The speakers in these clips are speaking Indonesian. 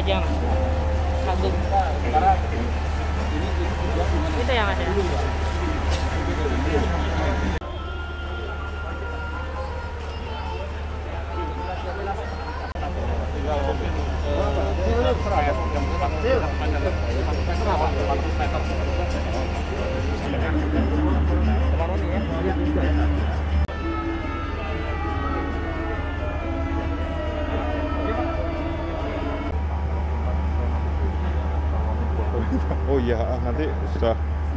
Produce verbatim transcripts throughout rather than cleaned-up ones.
Jangan. Kagum. Itu yang ada. Oh iya, nanti sudah.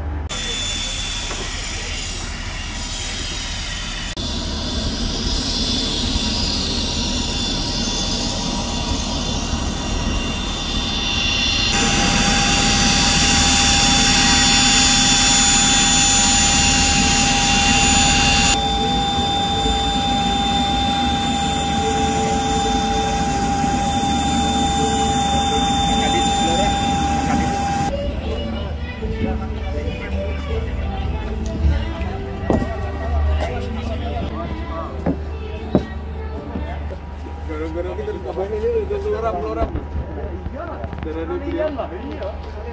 Gara-gara kita dikabarin ini udah NGLORAM, BLORA. Gara-gara dia lah, iya.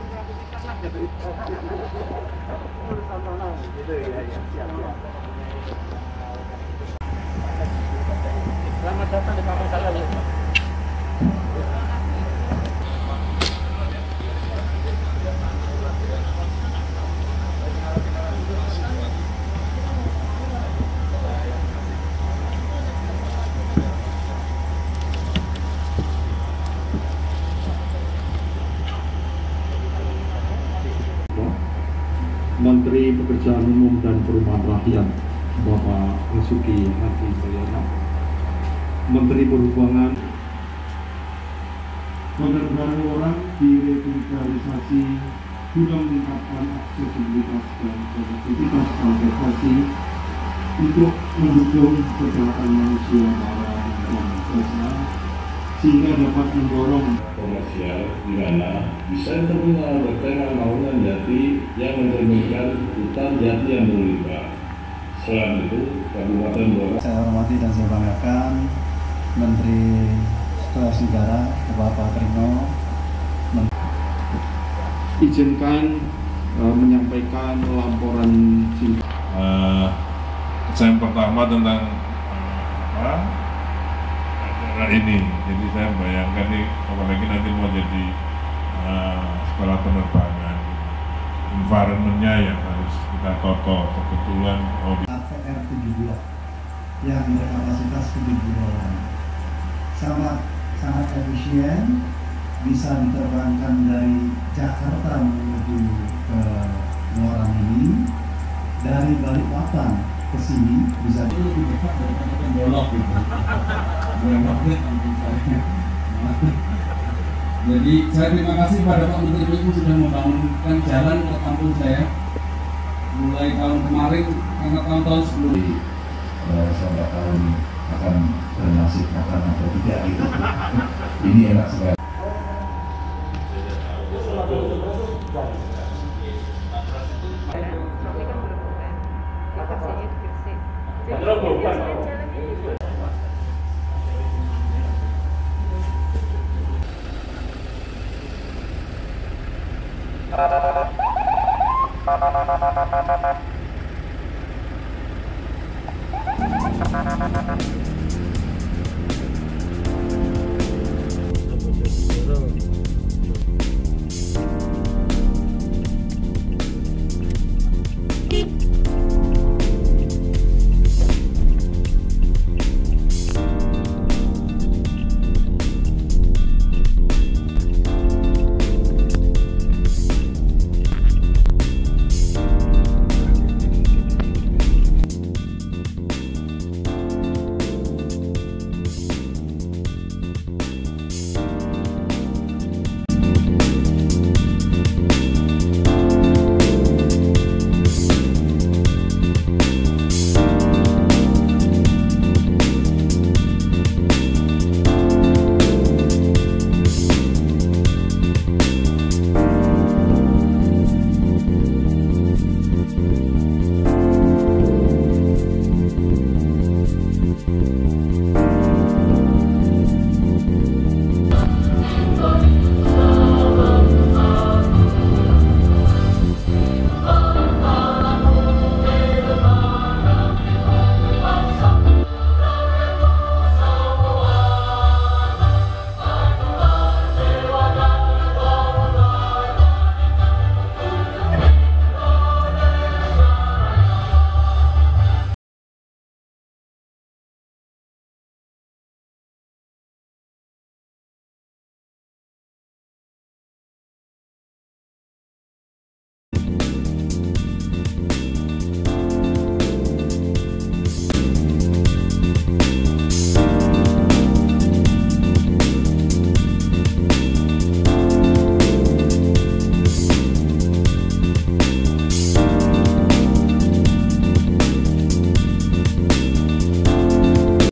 Selamat datang di kampung saya. Menteri Pekerjaan Umum dan Perumahan Rakyat Bapak Basuki Hadi Mulyono, Menteri Perhubungan, penerbangan orang direvitalisasi guna meningkatkan aksesibilitas dan produktivitas transportasi untuk mendukung pergerakan manusia barang dan jasa sehingga dapat mendorong komersial di mana bisa terminal bertema bangunan jati yang mencerminkan hutan jati yang berlimpah. Selain itu, Kabupaten BLORA. Saya hormati dan saya banggakan Menteri Sekretaris Negara Bapak Trino. Izinkan uh, menyampaikan laporan singkat. Uh, yang pertama tentang uh, apa? Acara ini, jadi saya bayangkan nih, apalagi nanti mau jadi uh, sekolah penerbangan, environment-nya yang harus kita toto. Kebetulan hobi R tujuh belas yang berkapasitas tujuh puluh orang, sangat sangat efisien, bisa diterbangkan dari Jakarta menuju ke NGLORAM ini, dari Balikpapan ke sini bisa lebih dekat daripada Pembolok gitu. Jadi saya terima kasih pada Pak Menteri yang sudah membangunkan jalan ke kampung saya mulai tahun kemarin karena tahun-tahun sebelumnya. Uh, saya nggak tahu nih akan bernasib makan atau tidak gitu. Ini enak sekali. Thank you.